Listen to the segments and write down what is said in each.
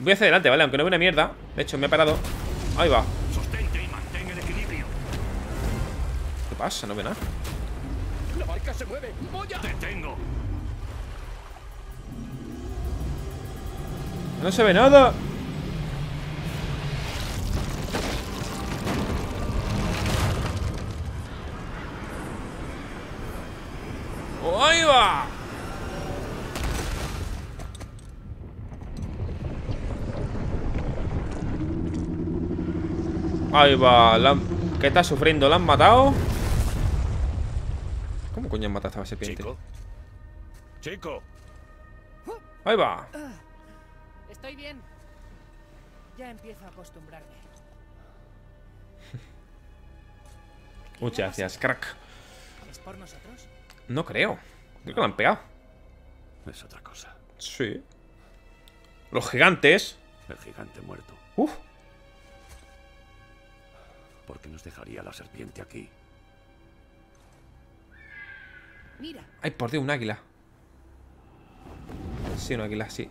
Voy hacia adelante, ¿vale? Aunque no veo una mierda. De hecho, me he parado. Ahí va. Sostente y mantén el equilibrio. ¿Qué pasa? No veo nada. La barca se mueve. ¡Voy a! ¡Detengo! No se ve nada. ¡Oh, ahí va! Ahí va. ¿Qué está sufriendo? ¿La han matado? ¿Cómo coño han matado a esta serpiente? Chico. Chico. Ahí va. Estoy bien. Ya empiezo a acostumbrarme. Muchas gracias, crack. ¿Es por nosotros? No creo. Creo que lo han pegado. Es otra cosa. Sí. Los gigantes. El gigante muerto. Uf. ¿Por qué nos dejaría la serpiente aquí? Mira, Ay, por Dios, un águila. Sí, un águila, sí.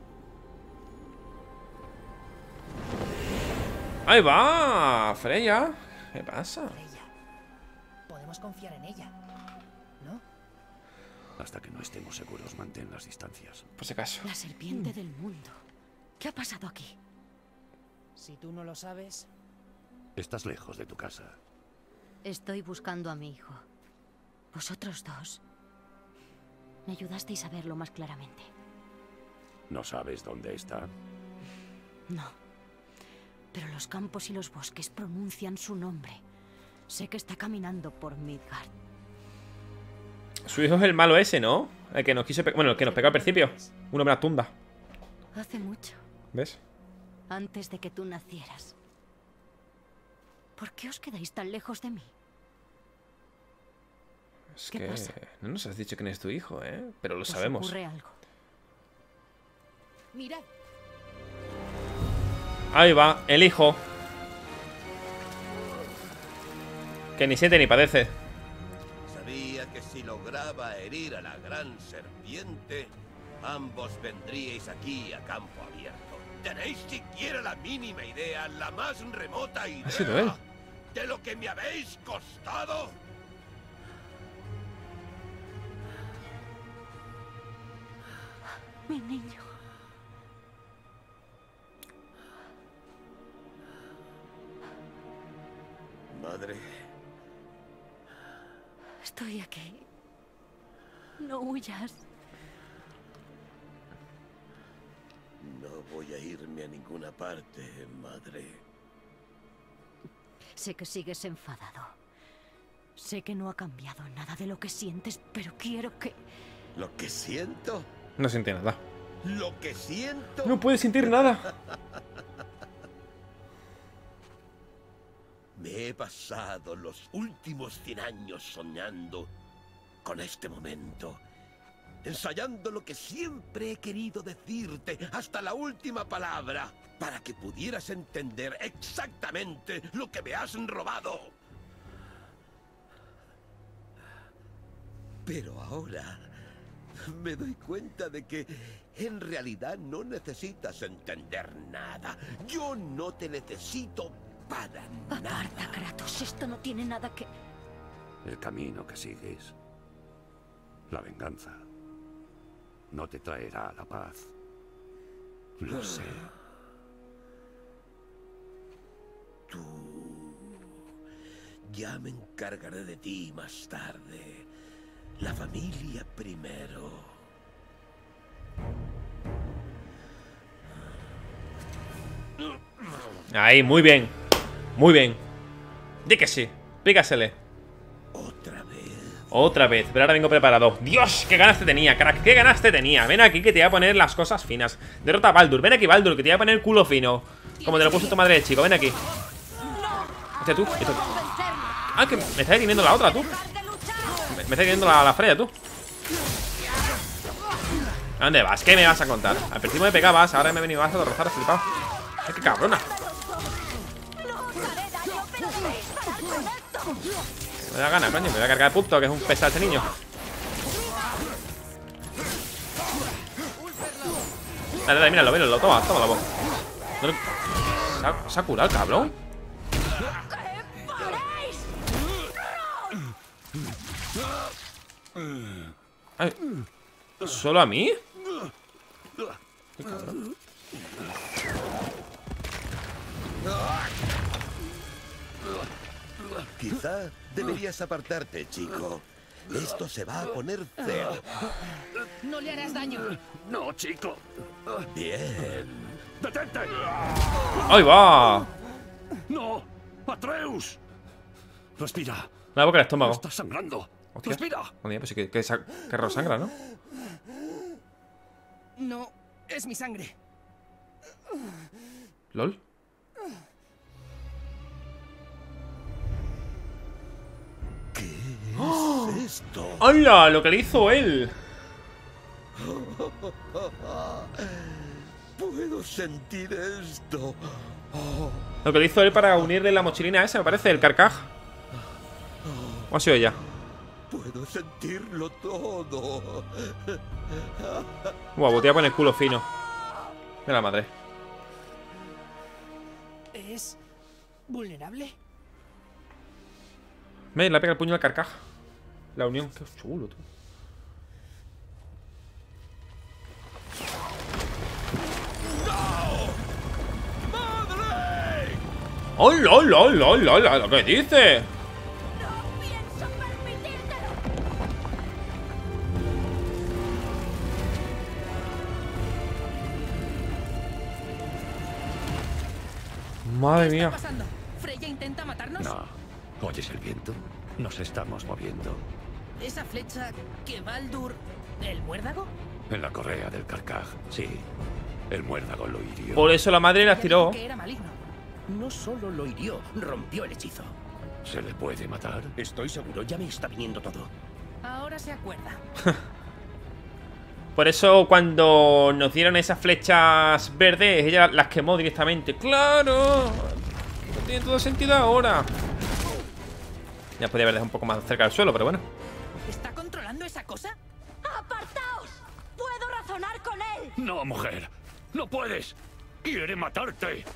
Ahí va, Freya. ¿Qué pasa? Freya. Podemos confiar en ella, ¿no? Hasta que no estemos seguros, mantén las distancias. Por si acaso. La serpiente del mundo. ¿Qué ha pasado aquí? Si tú no lo sabes, Estás lejos de tu casa. Estoy buscando a mi hijo. Vosotros dos me ayudasteis a verlo más claramente. ¿No sabes dónde está? No. Pero los campos y los bosques pronuncian su nombre. Sé que está caminando por Midgard. Su hijo es el malo ese, ¿no? El que nos quiso bueno, el que nos pegó al principio. Un hombre a tunda. Hace mucho, ¿Ves? antes de que tú nacieras. ¿Por qué os quedáis tan lejos de mí? Es ¿Qué que pasa? no nos has dicho quién es tu hijo, ¿eh? Pero lo ¿Os sabemos. ocurre algo? mirad. Ahí va, el hijo. Que ni siente ni padece. Sabía que si lograba herir a la gran serpiente, ambos vendríais aquí a campo abierto. ¿Tenéis siquiera la mínima idea, la más remota idea Ha sido él. de lo que me habéis costado? Mi niño. Madre, Estoy aquí. No huyas. no voy a irme a ninguna parte, madre. Sé que sigues enfadado. Sé que no ha cambiado nada de lo que sientes, pero quiero que... Lo que siento, No siente nada. lo que siento. No puede sentir nada. Me he pasado los últimos 100 años soñando con este momento, ensayando lo que siempre he querido decirte hasta la última palabra, para que pudieras entender exactamente lo que me has robado. Pero ahora me doy cuenta de que en realidad no necesitas entender nada. Yo no te necesito para nada. Aparta, Kratos. Esto no tiene nada que... El camino que sigues, la venganza, no te traerá la paz. Lo sé. Tú. Ya me encargaré de ti más tarde. La familia primero. Ahí, muy bien. Muy bien. Di que sí. Pícasele. Otra vez. Otra vez, pero ahora vengo preparado. Dios, qué ganas te tenía, crack. Qué ganas te tenía. Ven aquí que te voy a poner las cosas finas. Derrota a Baldur. Ven aquí, Baldur, que te voy a poner culo fino. Como te lo puso tu madre de chico. Ven aquí. Hostia, tú. Ah, que me está deteniendo la otra, tú. Me está deteniendo la Freya, tú. ¿A dónde vas? ¿Qué me vas a contar? Al principio me pegabas, ahora me he venido a derrotar, flipado. ¡Ay, qué cabrona! Me da gana, coño. Me voy a cargar el punto, que es un pesado este niño. Dale, dale, míralo, míralo. Toma, toma la voz. ¿Se ha curado el cabrón? Ay, ¿solo a mí? Qué cabrón. Quizá deberías apartarte, chico. Esto se va a poner feo. No le harás daño. No, chico. Bien. ¡Detente! ¡Ahí va! ¡No! ¡Atreus! Respira. La boca del estómago. Estás sangrando. Hostia. Respira. Joder, pues sí que raro sangra, ¿no? No, es mi sangre. ¿Lol? ¿Qué es esto? ¡Hala! Lo que le hizo él. Puedo sentir esto. Lo que le hizo él para unirle la mochilina esa, me parece, el carcaj. ¿O ha sido ella? Puedo sentirlo todo. Buah, pues te voy a poner culo fino. Mira la madre. ¿Es vulnerable? ¿Ves? Le pega el puño al carcaj. La unión. Qué chulo, tú. ¡Hola, hola, hola, hola, hola! ¿Lo que dice? ¡No pienso permitírtelo! Madre ¿Qué mía. está pasando? ¿Freya intenta matarnos? No. ¿Oyes el viento? Nos estamos moviendo. ¿Esa flecha que Baldur... ¿El muérdago? En la correa del carcaj. Sí. El muérdago lo hirió. Por eso la madre las Ya tiró. dijo que era maligno. No solo lo hirió, rompió el hechizo. ¿Se le puede matar? Estoy seguro, ya me está viniendo todo. Ahora se acuerda. Por eso cuando nos dieron esas flechas verdes, ella las quemó directamente. ¡Claro! No tiene todo sentido ahora. Ya podría haber dejado un poco más cerca del suelo, pero bueno. ¿Está controlando esa cosa? ¡Apartaos! ¡Puedo razonar con él! ¡No, mujer! ¡No puedes! ¡Quiere matarte!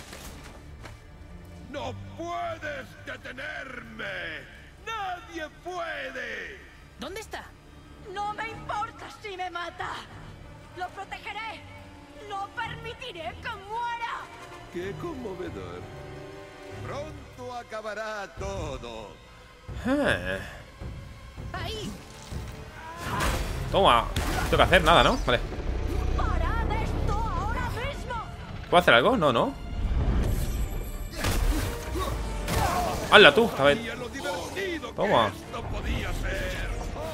¡No puedes detenerme! ¡Nadie puede! ¿Dónde está? No me importa si me mata. Lo protegeré. No permitiré que muera. ¡Qué conmovedor! Pronto acabará todo. ¡Ahí! Toma. No tengo que hacer nada, ¿no? Vale. ¡Parad esto ahora mismo! ¿Puedo hacer algo? No, no. ¡Hala tú! A ver. Lo divertido Toma. que esto podía ser.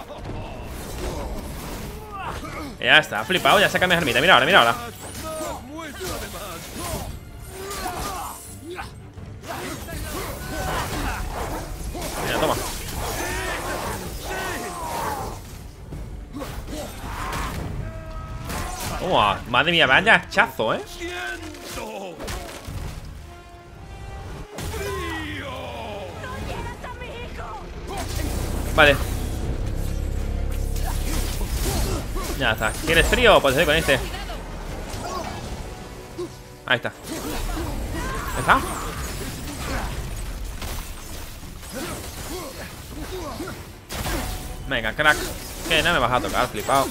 Ya está, flipado, ya saca mi ermita. Mira ahora, mira ahora. Muéstrame más. Mira, toma. Toma, madre mía, vaya hachazo, ¿eh? ¡Siento! ¡No llegas a mi hijo! Vale. Ya está. ¿Quieres frío? Pues con este. Ahí está. ¿Ya está? Venga, crack. Que no me vas a tocar, flipado.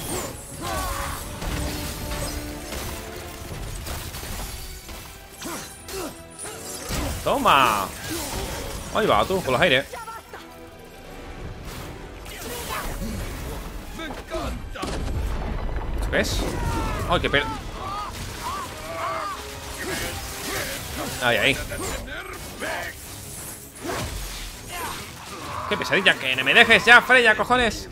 Toma. Ahí va tú, con los aires. ¿Ves? ¡Ay, qué Ahí, ahí. ¡Qué pesadilla! ¡Que no me dejes ya, Freya, cojones!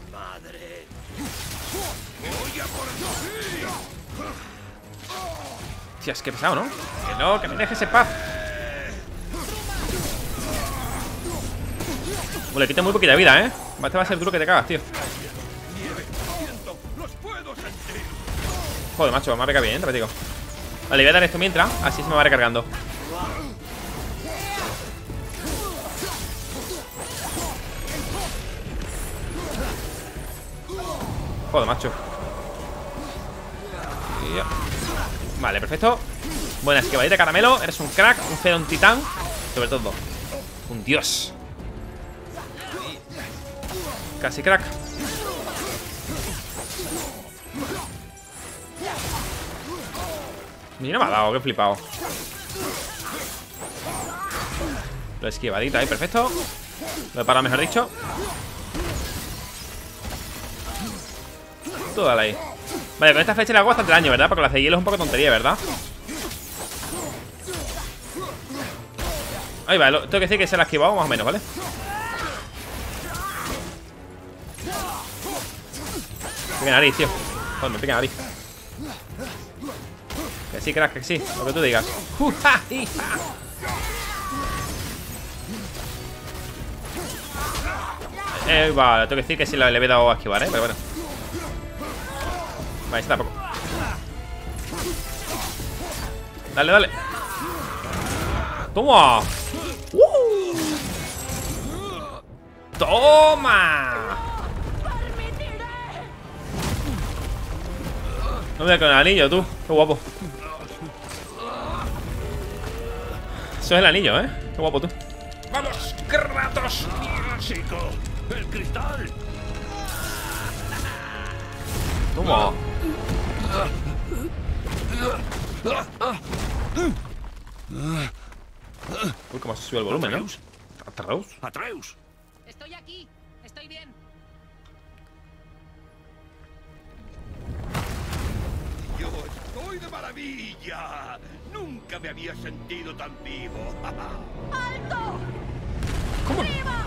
Tías, qué pesado, ¿no? Que no, que me dejes en paz. Pues le quita muy poquita vida, ¿eh? Este va a ser duro que te cagas, tío. Joder, macho, me ha pegado bien, te digo. Vale, voy a dar esto mientras, así se me va recargando. Joder, macho. Y ya. Vale, perfecto. Buena esquivadita, caramelo. Eres un crack, un feo, un titán. Sobre todo, un dios. Casi crack. Mira, me ha dado, que he flipado. Lo esquivadita ahí, perfecto. Lo he parado, mejor dicho. Tú dale ahí. Vale, con esta flecha le hago bastante daño, ¿verdad? Porque la de hielo es un poco tontería, ¿verdad? Ahí va, tengo que decir que se la ha esquivado más o menos, ¿vale? Pica nariz, tío. Joder, me pica nariz. Que sí, crack, que sí, lo que tú digas. Vale, tengo que decir que sí le he dado a esquivar, pero bueno. Vale, ese tampoco. Dale, dale. ¡Toma! ¡Toma! No me voy con el anillo, tú. Qué guapo. Eso es el anillo, ¿eh? Qué guapo, tú. ¡Vamos, Kratos! ¡Chico! ¡El cristal! Toma. Uy, cómo se sube el volumen, ¿no? Atreus. Atreus. Estoy aquí. Estoy bien. ¡Yo estoy de maravilla! ¡Nunca me había sentido tan vivo! ¡Alto! ¿Cómo? ¡Arriba!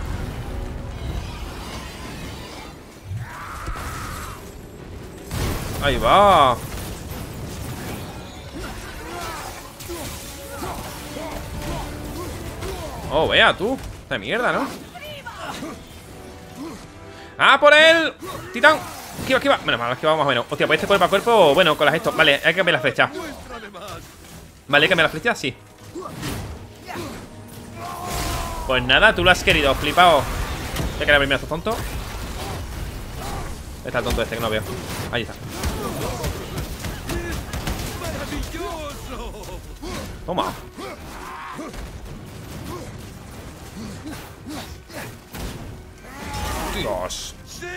Ahí va. Oh, vea tú. Esta mierda, ¿no? ¡Ah, por él! ¡Titán! Esquiva, esquiva. Bueno, más esquiva más o menos. Hostia, pues este cuerpo a cuerpo. Bueno, con las esto. Vale, hay que cambiar la flecha. Vale, hay que cambiar la flecha, sí. Pues nada, tú lo has querido, flipado. Voy a quedar primero, tonto. Está el tonto este que no veo. Ahí está. Toma. Dios.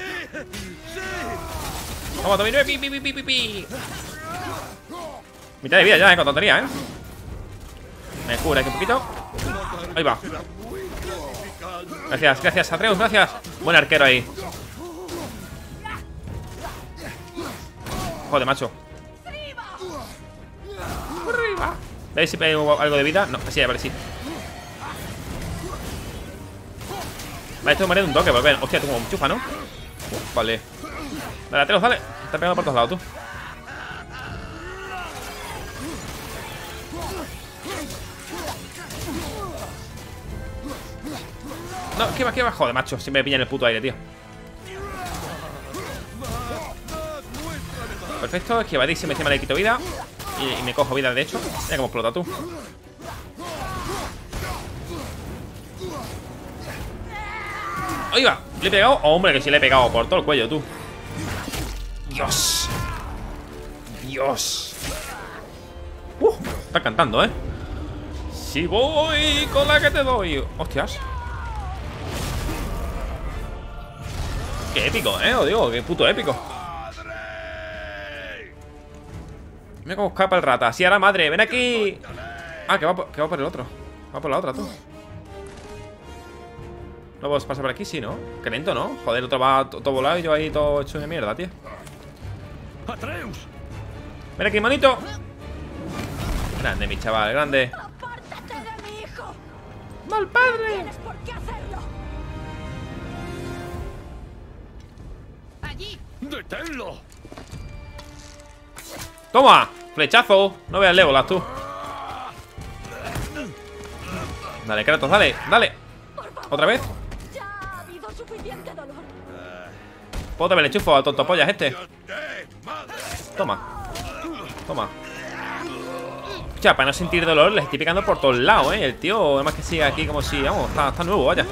Vamos, Tommy 9. Pi. Mitad de vida ya, con tontería, Me cura aquí un poquito. Ahí va. Gracias, gracias, Atreus, gracias. Buen arquero ahí. Joder, macho. Arriba. ¿Veis si pego algo de vida? No, sí, vale, sí. Vale, esto me muere de un toque, pues ven. Hostia, tú como chufa, ¿no? Vale. Dale, Atreus, dale. Está pegando por todos lados, tú. No, ¿qué va? Joder, macho. Siempre me pilla en el puto aire, tío. Perfecto, esquivadísimo. Encima le quito vida. Y me cojo vida, de hecho. Mira cómo explota tú. Ahí va. ¿Le he pegado? Oh, hombre, que sí le he pegado por todo el cuello, tú. Dios. Dios. Está cantando, Si voy con la que te doy. Hostias. Qué épico, os digo, qué puto épico. Mira cómo escapa el rata. Sí, ahora madre, ven aquí. Ah, que va por el otro. Va por la otra, tú. ¿No vos pasa por aquí? Sí, ¿no? Qué lento, ¿no? Joder, el otro va todo volado y yo ahí todo hecho de mierda, tío. Atreus. Ven aquí, manito. Grande, mi chaval, grande. ¡Apártate de mi hijo! ¡Mal padre! ¡Tienes por qué hacerlo! Allí. ¡Deténlo! ¡Toma! ¡Flechazo! No veas Legolas, tú. Dale, Kratos, dale, dale. ¿Otra vez? Ya ha habido suficiente dolor. Pues otra vez le chufo al tontopollas este. Toma. Toma. Ya, para no sentir dolor, les estoy picando por todos lados, El tío, además que sigue aquí como si, vamos, está nuevo, vaya.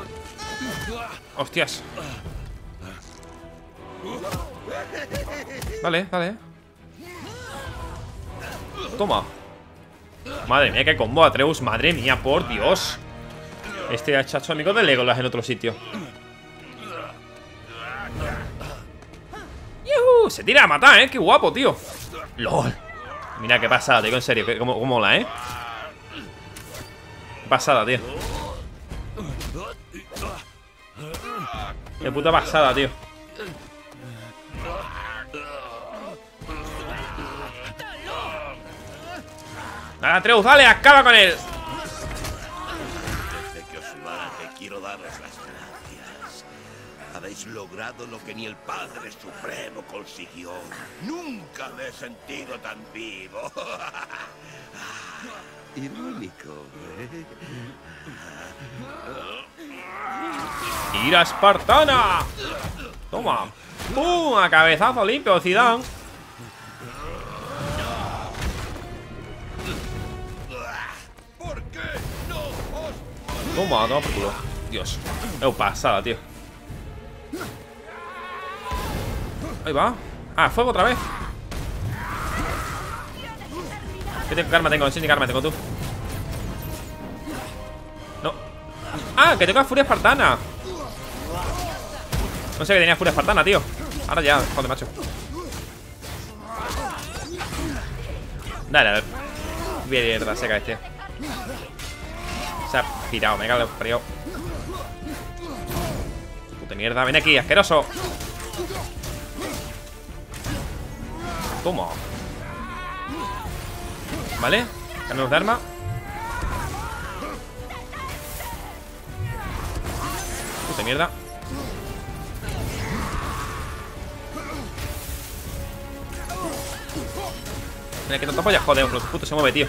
Hostias. Dale, dale. Toma. Madre mía, qué combo Atreus. Madre mía, por Dios. Este ha hecho amigo de Legolas en otro sitio. ¡Yuhu! Se tira a matar, qué guapo, tío. LOL. Mira qué pasada, tío, en serio. Cómo mola, Qué pasada, tío. Qué puta pasada, tío. Dale, Atreus, dale, acaba con él. Desde que os mate, quiero daros las gracias. Habéis logrado lo que ni el Padre Supremo consiguió. Nunca me he sentido tan vivo. Irónico, ¿eh? ¡Ira espartana! Toma. ¡Pum! A cabezazo limpio, Zidane. ¿Por qué no os... Toma, toma por culo. Dios. Pasada, tío. Ahí va. Ah, fuego otra vez. ¿Qué karma tengo? Sí, ni karma tengo tú. No. Ah, que tengo furia espartana. No sé que tenía furia espartana, tío. Ahora ya, joder, macho. Dale, a ver. Mierda seca este. Se ha pirado, me cago en el frío. Puta mierda, ven aquí, asqueroso. Toma. Vale, cambiamos de arma. Puta mierda. Mira que tonto polla, joder, los putos se mueve, tío.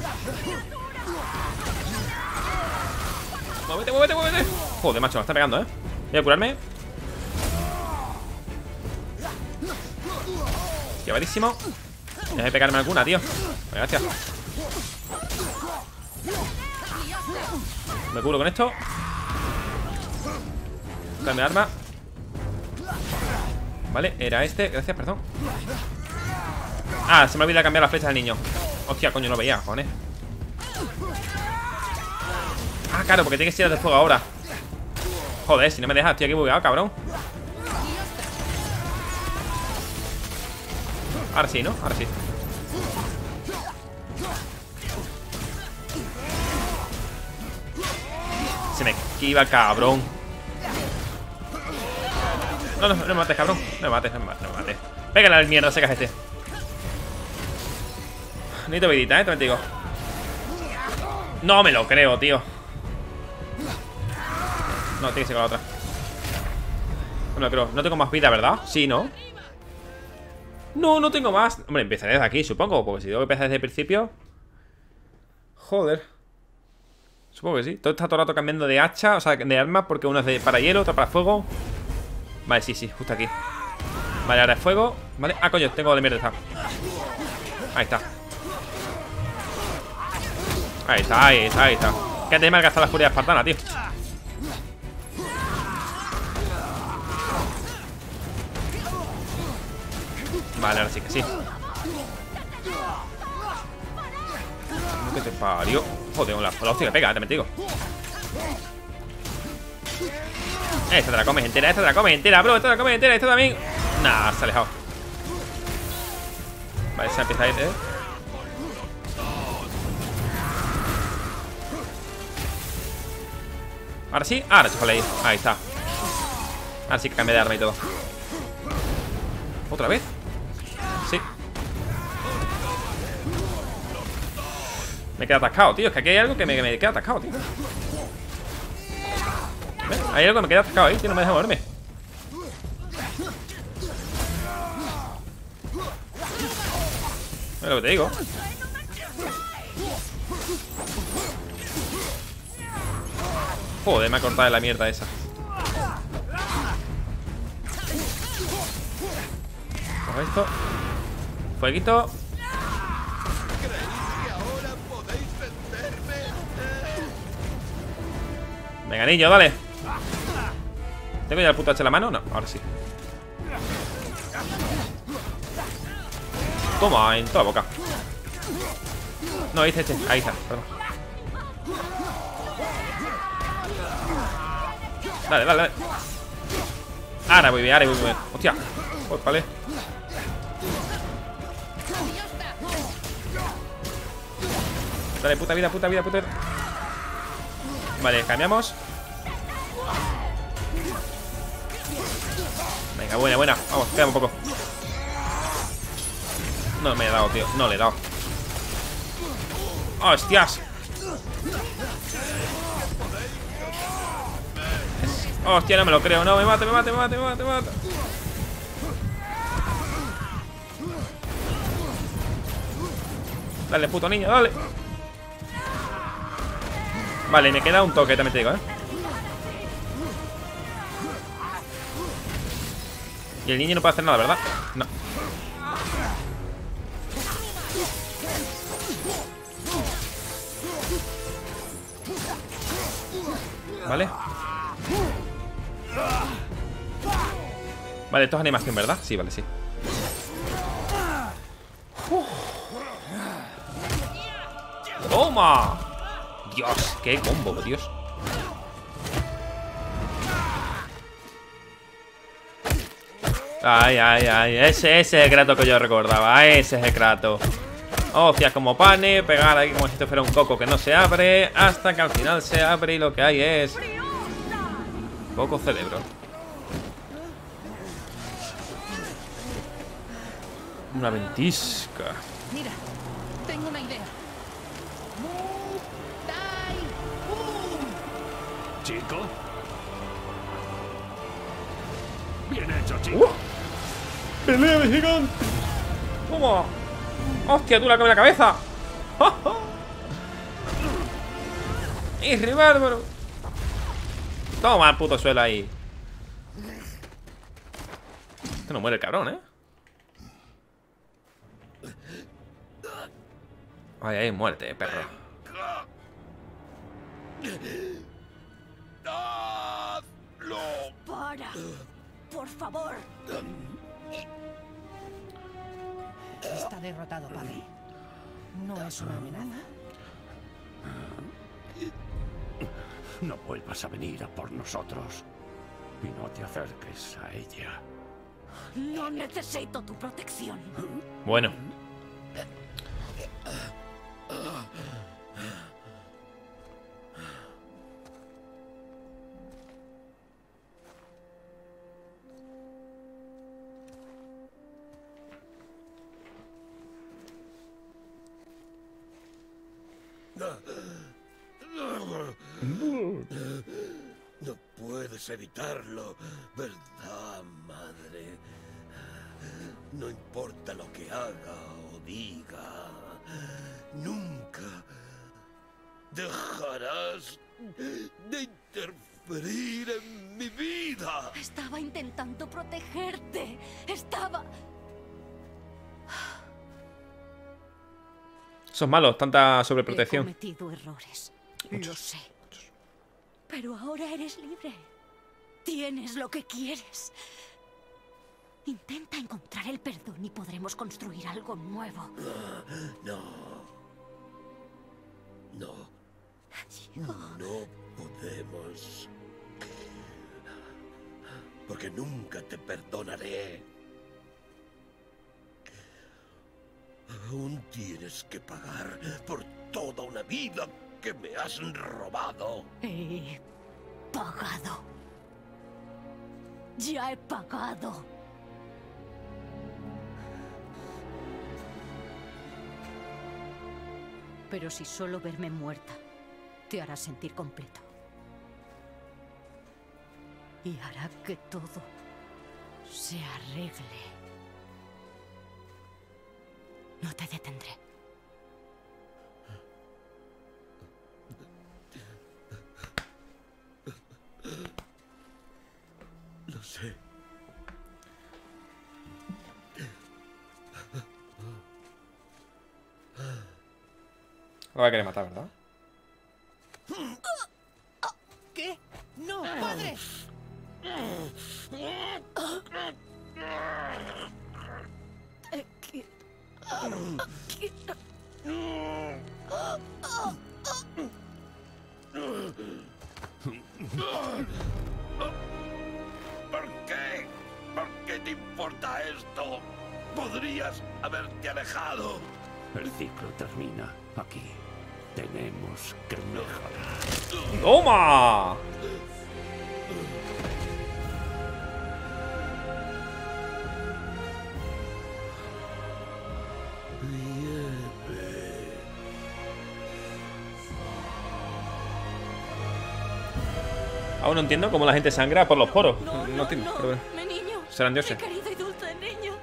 Muévete, muévete, muévete. Joder, macho, me está pegando, Voy a curarme. Llevadísimo. Déjame pegarme alguna, tío. Gracias. Me curo con esto. Cambio de arma. Vale, era este. Gracias, perdón. Ah, se me olvidó cambiar la flecha del niño. Hostia, coño, no veía, joder. Ah, claro, porque tiene que ser de fuego ahora. Joder, si no me dejas, estoy aquí bugueado, cabrón. Ahora sí, ¿no? Ahora sí. Se me esquiva el cabrón. No, no, no me mates, cabrón. No me mates, no me mates, no me mates. Pégale al mierda, secas este. Necesito vidita, también te digo. No me lo creo, tío. No, tiene que ser con la otra. No me lo creo. No tengo más vida, ¿verdad? Sí, ¿no? No, no tengo más. Hombre, empezaré desde aquí, supongo. Porque si tengo que empezar desde el principio. Joder. Supongo que sí. Todo está todo el rato cambiando de hacha, o sea, de arma. Porque una es para hielo, otra para fuego. Vale, sí, sí, justo aquí. Vale, ahora es fuego. Vale, ah, coño, tengo de mierda esta. Ahí está. Ahí está, ahí está, ahí está. Que te me gastado la furia espartana, tío. Vale, ahora sí que sí. ¿Qué te parió? Joder, la hostia que pega, te digo. Esta te la comes entera, esta te la comes entera, bro. Esta te la comes entera, esta también. Nah, se ha alejado. Vale, se empieza a ir, Ahora sí, ahora chúpale ahí. Ahí está. Ahora sí que cambia de arma y todo. ¿Otra vez? Sí. Me queda atascado, tío. Es que aquí hay algo que me queda atascado, tío. ¿Ves? Hay algo que me queda atascado ahí, tío. No me deja moverme. Es lo que te digo. Joder, me ha cortado la mierda esa. Coge esto. Fueguito. Venga, niño, dale. ¿Tengo ya el puto H en la mano? No, ahora sí. Toma, en toda la boca. No, ahí está, ahí está, perdón. Dale, dale, dale. Ahora voy bien, ahora voy bien. Hostia, vale. Dale, puta vida, puta vida, puta vida. Vale, cambiamos. Venga, buena, buena. Vamos, queda un poco. No me he dado, tío. No le he dado. ¡Hostias! Hostia, no me lo creo. No, me mata, me mata, me mata, me mata, me mata. Dale, puto niño, dale. Vale, me queda un toque, también te digo, Y el niño no puede hacer nada, ¿verdad? No. Vale. Vale, esto es animación, ¿verdad? Sí, vale, sí. ¡Toma! Dios, qué combo, Dios. Ay, ay, ay. Ese es el Kratos que yo recordaba. Ese es el Kratos. Hostias como pane. Pegar ahí como si esto fuera un coco que no se abre. Hasta que al final se abre y lo que hay es poco cerebro. Una ventisca. Mira, tengo una idea. Chico. Bien hecho, chico. ¡Pelea de gigante! ¡Toma! ¡Hostia, tú la come la cabeza! ¡Es bárbaro! Toma el puto suelo ahí. Este no muere el cabrón, ¿eh? Ay, ay, muerte, perro. ¡Para! ¡Por favor! Está derrotado, padre. No es una amenaza. No vuelvas a venir a por nosotros. Y no te acerques a ella. No necesito tu protección. Bueno. No puedes evitarlo, ¿verdad, madre? No importa lo que haga o diga, nunca dejarás de interferir en mi vida. Estaba intentando protegerte. Estaba... Son malos, tanta He sobreprotección. cometido errores. Lo sé. Pero ahora eres libre. Tienes lo que quieres. Intenta encontrar el perdón y podremos construir algo nuevo. No. No. No podemos. Porque nunca te perdonaré. Aún tienes que pagar por toda una vida que me has robado. He pagado. Ya he pagado. Pero si solo verme muerta te hará sentir completo. Y hará que todo se arregle. No te detendré. Lo sé. Lo va a querer matar, ¿verdad? ¿Qué? ¡No, padre! ¿Por qué? ¿Por qué te importa esto? Podrías haberte alejado. El ciclo termina aquí. Tenemos que mejorar. ¡Toma! Aún no entiendo cómo la gente sangra por los poros. No entiendo, pero bueno. Mi niño. Serán dioses. Mi querido y dulce niño.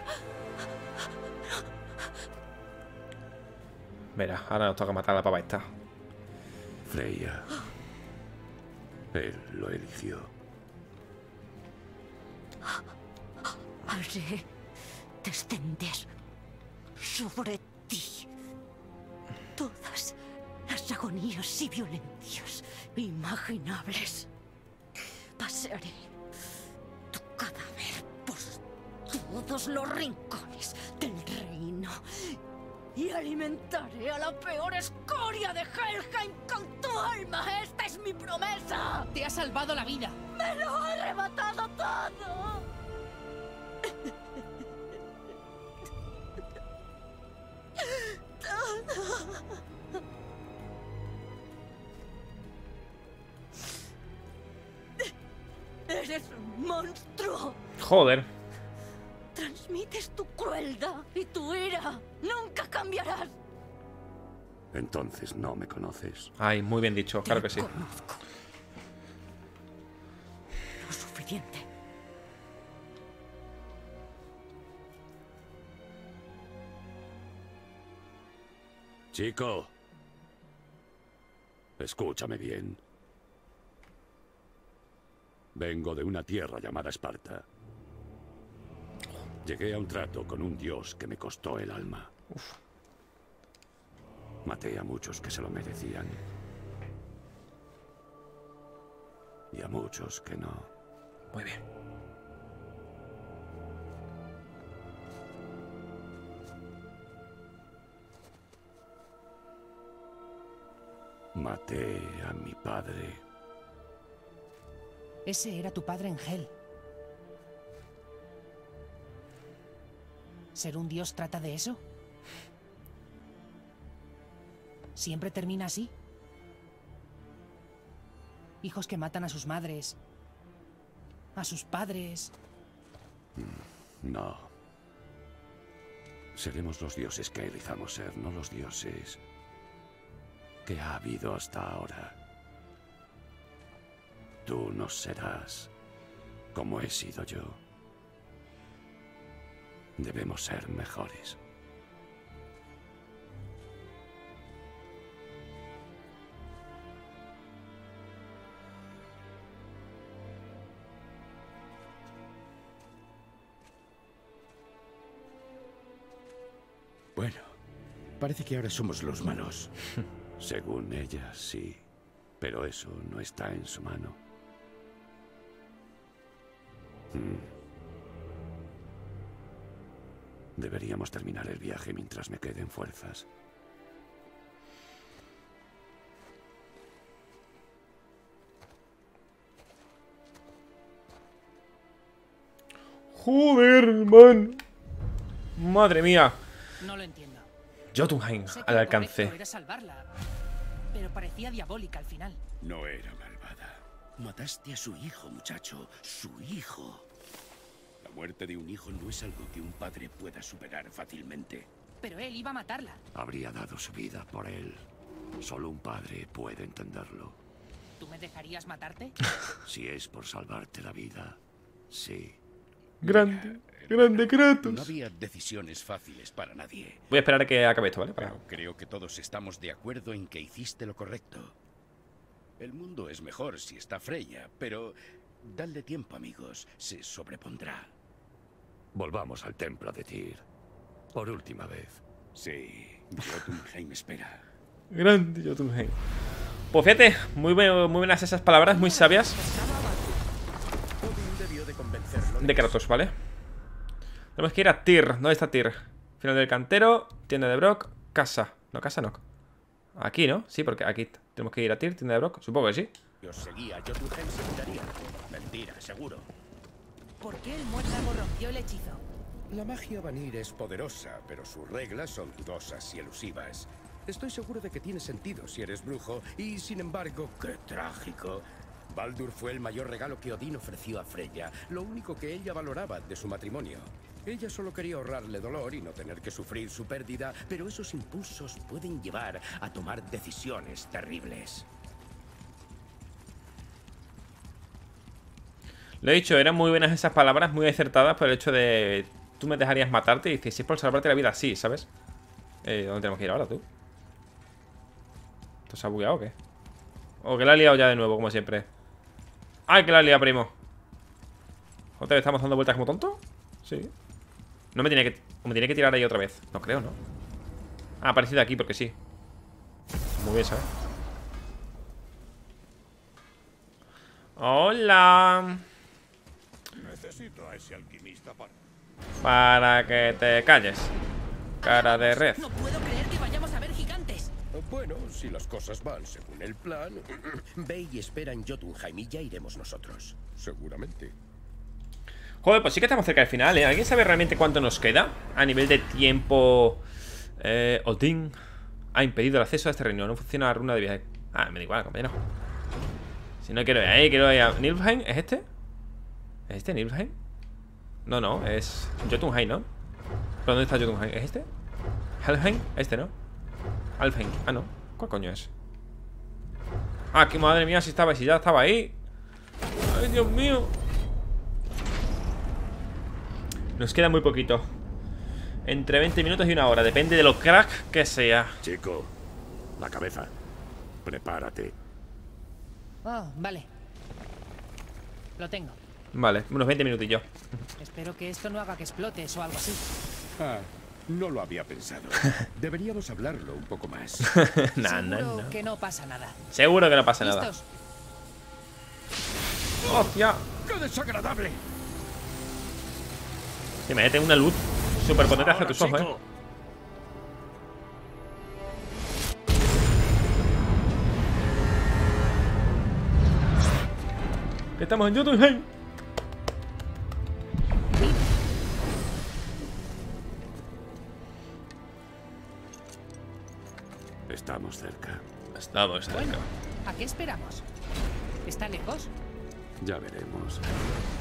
Mira, ahora nos toca matar a la pava esta. Freya. Él lo eligió. Haré descender sobre ti todas las agonías y violencias imaginables. Pasearé tu cadáver por todos los rincones del reino y alimentaré a la peor escoria de Helheim con tu alma. ¡Esta es mi promesa! Te ha salvado la vida. ¡Me lo ha arrebatado todo! ¡Eres un monstruo! Joder. Transmites tu crueldad y tu ira. ¡Nunca cambiarás! Entonces no me conoces. Ay, muy bien dicho, claro que sí. Te conozco. Lo suficiente. Chico. Escúchame bien. Vengo de una tierra llamada Esparta. Llegué a un trato con un dios que me costó el alma. Maté a muchos que se lo merecían. Y a muchos que no. Muy bien. Maté a mi padre. Ese era tu padre en Hel. ¿Ser un dios trata de eso? ¿Siempre termina así? Hijos que matan a sus madres, a sus padres. No. Seremos los dioses que elijamos ser, no los dioses que ha habido hasta ahora. Tú no serás como he sido yo. Debemos ser mejores. Bueno, parece que ahora somos los malos. Según ella, sí. Pero eso no está en su mano. Deberíamos terminar el viaje mientras me queden fuerzas. Joder, man. Madre mía. No lo entiendo. Jotunheim Sé que al lo alcance. correcto era salvarla, pero parecía diabólica al final. No era malvada. Mataste a su hijo, muchacho. Su hijo. La muerte de un hijo no es algo que un padre pueda superar fácilmente. Pero él iba a matarla. Habría dado su vida por él. Solo un padre puede entenderlo. ¿Tú me dejarías matarte? Si es por salvarte la vida, sí. Grande, grande No Kratos. había decisiones fáciles para nadie. Voy a esperar a que acabe esto, ¿vale? Para... Pero creo que todos estamos de acuerdo en que hiciste lo correcto. El mundo es mejor si está Freya, pero dadle tiempo, amigos. Se sobrepondrá. Volvamos al templo de Tyr. Por última vez. Sí, Jotunheim espera. Grande Jotunheim. Pues fíjate, muy buenas esas palabras, muy sabias Odin debió de convencerlo de Kratos, ¿vale? Tenemos que ir a Tyr. ¿Dónde está Tyr? Final del cantero, tienda de Brock, casa. No, casa no. Aquí, ¿no? Sí, porque aquí tenemos que ir a Tyr, tienda de Brock. Supongo que sí. Os seguía, Jotunheim se miraría. Mentira, seguro. ¿Por qué el muérdago rompió el hechizo? La magia Vanir es poderosa, pero sus reglas son dudosas y elusivas. Estoy seguro de que tiene sentido si eres brujo, y sin embargo, ¡qué trágico! Baldur fue el mayor regalo que Odín ofreció a Freya, lo único que ella valoraba de su matrimonio. Ella solo quería ahorrarle dolor y no tener que sufrir su pérdida, pero esos impulsos pueden llevar a tomar decisiones terribles. Lo he dicho, eran muy buenas esas palabras, muy acertadas por el hecho de... Tú me dejarías matarte y dices, si es por salvarte la vida, sí, ¿sabes? ¿Dónde tenemos que ir ahora, tú? ¿Esto se ha bugueado o qué? O que la ha liado ya de nuevo, como siempre. ¡Ay, que la ha liado, primo! ¿Otra vez estamos dando vueltas como tonto? Sí. No me tiene que... Me tiene que tirar ahí otra vez. No creo, ¿no? Ha aparecido aquí porque sí. Muy bien, ¿sabes? Hola. Necesito a ese alquimista Para que te calles. Cara de red. No puedo creer que vayamos a ver gigantes. Bueno, si las cosas van según el plan, ve y espera en Jotunheim y ya iremos nosotros. Seguramente. Joder, pues sí que estamos cerca del final, ¿eh? ¿Alguien sabe realmente cuánto nos queda? A nivel de tiempo... Odín ha impedido el acceso a este reino. No funciona la runa de viaje. Ah, me da igual, compañero. Si no quiero ir ahí, quiero ir a... ¿Niflheim? ¿Es este? ¿Es este Niflheim? No, no, es Jotunheim, ¿no? ¿Pero dónde está Jotunheim? ¿Es este? ¿Helheim? Este, ¿no? Alfheim. Ah, no. ¿Cuál coño es? Ah, que madre mía, si ya estaba ahí. Ay, Dios mío. Nos queda muy poquito. Entre 20 minutos y una hora. Depende de lo crack que sea. Chico, la cabeza. Prepárate. Oh, vale. Lo tengo. Vale, unos 20 minutillos. Espero que esto no haga que explotes o algo así. Ah, no lo había pensado. Deberíamos hablarlo un poco más. Seguro que no pasa nada. Seguro que no pasa nada. ¿Listos? ¡Hostia! ¡Qué desagradable! Que me mete una luz súper potente hacia Ahora, tus ojos, chico. Que estamos en Jotunheim. Estamos cerca. Estamos cerca. Bueno, ¿a qué esperamos? ¿Está lejos? Ya veremos.